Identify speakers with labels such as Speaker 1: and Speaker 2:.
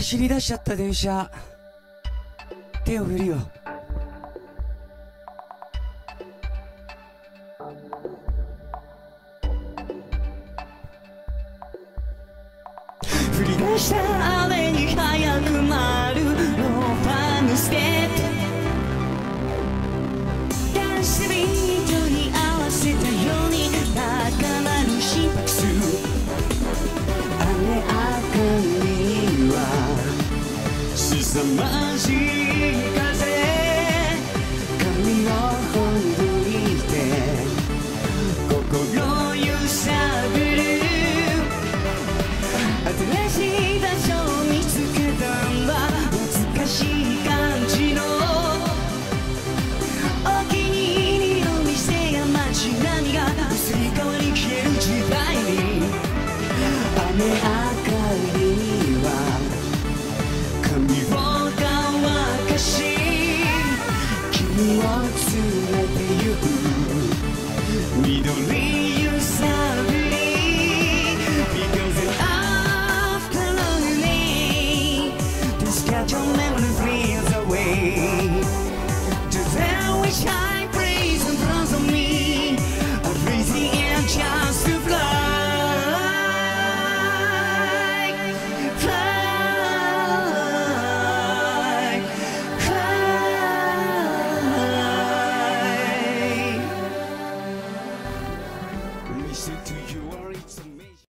Speaker 1: 走り出しちゃった電車、手を振るよ。降り出した雨に早く舞るローファーのステップ、ダンスビートに合わせたように高まる心拍数、雨上がりは凄まじい風、髪をほどいて心揺さぶる、新しい場所を見つけたんだ、懐かしい感じのお気に入りの店や街並みが移り変わり消える時代に、雨上がりには髪を乾かし君を連れてゆく緑